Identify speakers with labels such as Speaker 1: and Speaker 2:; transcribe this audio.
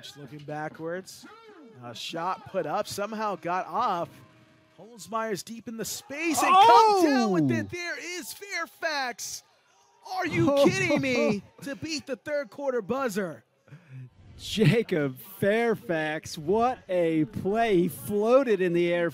Speaker 1: Just looking backwards. A shot put up, somehow got off. Holzmeyer's deep in the space and comes down with it. There is Fairfax. Are you kidding me? To beat the third quarter buzzer.
Speaker 2: Jacob Fairfax, what a play. He floated in the air.